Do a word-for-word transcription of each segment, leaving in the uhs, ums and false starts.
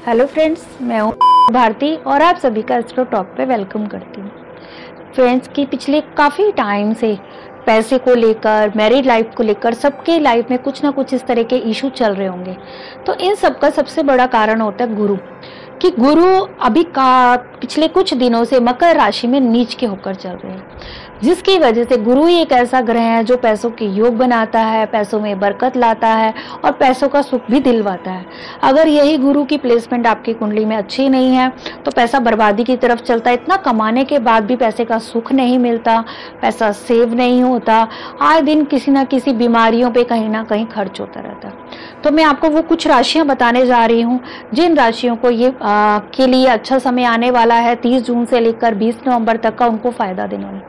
Hello friends, मैं हूँ भारती और आप सभी का एस्ट्रो टॉक पे वेलकम करती हूँ। फ्रेंड्स की पिछले काफ़ी टाइम से पैसे को लेकर, मैरिड लाइफ को लेकर सबके लाइफ में कुछ ना कुछ इस तरह के इशू चल रहे होंगे। तो इन सब का सबसे बड़ा कारण होता है गुरु, कि गुरु अभी का पिछले कुछ दिनों से मकर राशि में नीच के होकर चल रहे हैं, जिसकी वजह से गुरु ही एक ऐसा ग्रह है जो पैसों के योग बनाता है, पैसों में बरकत लाता है और पैसों का सुख भी दिलवाता है। अगर यही गुरु की प्लेसमेंट आपकी कुंडली में अच्छी नहीं है तो पैसा बर्बादी की तरफ चलता है। इतना कमाने के बाद भी पैसे का सुख नहीं मिलता, पैसा सेव नहीं होता, आए दिन किसी ना किसी बीमारियों पे कहीं ना कहीं खर्च होता रहता है। तो मैं आपको वो कुछ राशियां बताने जा रही हूँ जिन राशियों को ये आ, के लिए अच्छा समय आने वाला है। तीस जून से लेकर बीस नवंबर तक का उनको फायदा देने वाला।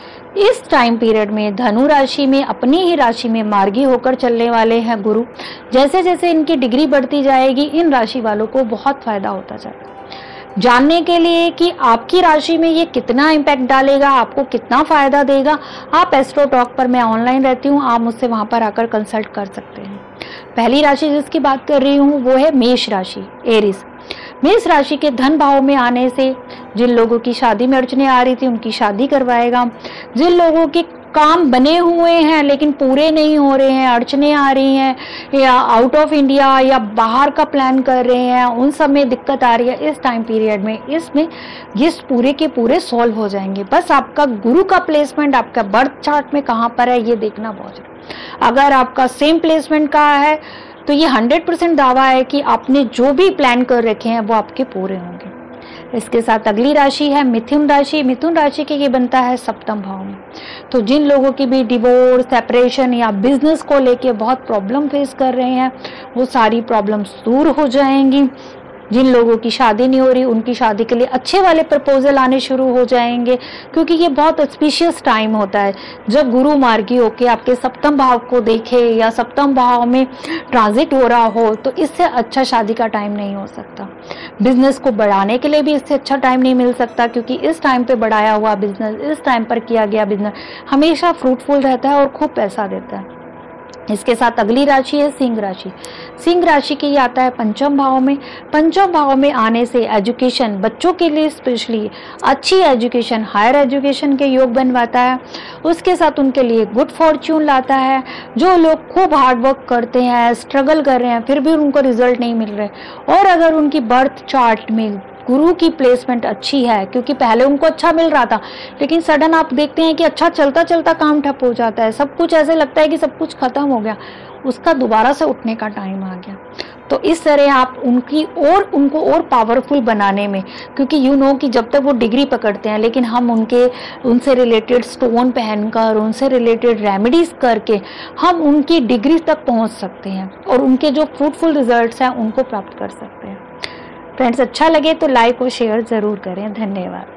इस टाइम पीरियड में धनु राशि में अपनी ही राशि में मार्गी होकर चलने वाले हैं गुरु। जैसे जैसे इनकी डिग्री बढ़ती जाएगी इन राशि वालों को बहुत फायदा होता जाएगा। जानने के लिए कि आपकी राशि में ये कितना इम्पैक्ट डालेगा, आपको कितना फायदा देगा, आप एस्ट्रो टॉक पर मैं ऑनलाइन रहती हूँ, आप मुझसे वहां पर आकर कंसल्ट कर सकते हैं। पहली राशि जिसकी बात कर रही हूँ वो है मेष राशि, एरिस। मेष राशि के धन भाव में आने से जिन लोगों की शादी में अड़चने आ रही थी उनकी शादी करवाएगा। जिन लोगों के काम बने हुए हैं लेकिन पूरे नहीं हो रहे हैं, अड़चने आ रही हैं, या आउट ऑफ इंडिया या बाहर का प्लान कर रहे हैं, उन सब में दिक्कत आ रही है, इस टाइम पीरियड में इसमें ये पूरे के पूरे सॉल्व हो जाएंगे। बस आपका गुरु का प्लेसमेंट आपका बर्थ चार्ट में कहाँ पर है ये देखना बहुत जरूरी। अगर आपका सेम प्लेसमेंट का है तो ये हंड्रेड परसेंट दावा है कि आपने जो भी प्लान कर रखे हैं वो आपके पूरे होंगे। इसके साथ अगली राशि है मिथुन राशि। मिथुन राशि के ये बनता है सप्तम भाव में। तो जिन लोगों की भी डिवोर्स, सेपरेशन या बिजनेस को लेके बहुत प्रॉब्लम फेस कर रहे हैं वो सारी प्रॉब्लम्स दूर हो जाएंगी। जिन लोगों की शादी नहीं हो रही उनकी शादी के लिए अच्छे वाले प्रपोजल आने शुरू हो जाएंगे, क्योंकि ये बहुत ऑस्पिशियस टाइम होता है जब गुरु मार्गी होके आपके सप्तम भाव को देखे या सप्तम भाव में ट्रांजिट हो रहा हो, तो इससे अच्छा शादी का टाइम नहीं हो सकता। बिजनेस को बढ़ाने के लिए भी इससे अच्छा टाइम नहीं मिल सकता, क्योंकि इस टाइम पे बढ़ाया हुआ बिजनेस, इस टाइम पर किया गया बिजनेस हमेशा फ्रूटफुल रहता है और खूब पैसा देता है। इसके साथ अगली राशि है सिंह राशि। सिंह राशि के ये आता है पंचम भाव में। पंचम भाव में आने से एजुकेशन, बच्चों के लिए स्पेशली अच्छी एजुकेशन, हायर एजुकेशन के योग बनवाता है। उसके साथ उनके लिए गुड फॉर्च्यून लाता है। जो लोग खूब हार्ड वर्क करते हैं, स्ट्रगल कर रहे हैं, फिर भी उनको रिजल्ट नहीं मिल रहे, और अगर उनकी बर्थ चार्ट में गुरु की प्लेसमेंट अच्छी है, क्योंकि पहले उनको अच्छा मिल रहा था लेकिन सडन आप देखते हैं कि अच्छा चलता चलता काम ठप हो जाता है, सब कुछ ऐसे लगता है कि सब कुछ खत्म हो गया, उसका दोबारा से उठने का टाइम आ गया। तो इस तरह आप उनकी और उनको और पावरफुल बनाने में, क्योंकि यू नो कि जब तक वो डिग्री पकड़ते हैं लेकिन हम उनके उनसे रिलेटेड स्टोन पहनकर, उनसे रिलेटेड रेमेडीज करके हम उनकी डिग्री तक पहुंच सकते हैं और उनके जो फ्रूटफुल रिजल्ट्स हैं उनको प्राप्त कर सकते हैं। फ्रेंड्स, अच्छा लगे तो लाइक और शेयर ज़रूर करें। धन्यवाद।